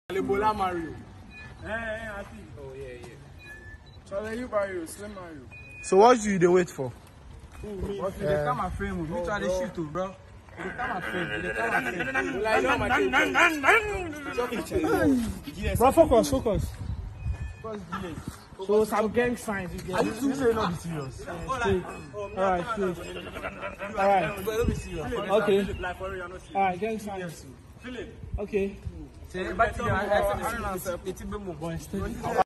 Ebola Mario. I think. Oh yeah. Charlie, you Mario, slim Mario. So what do you wait for? Me, they come my frame. Me try to shoot too, bro. They come my frame. They come my frame. Bro, focus. So some gang signs. Are you two saying not be serious? Alright. Okay. Alright, gang signs. Okay. But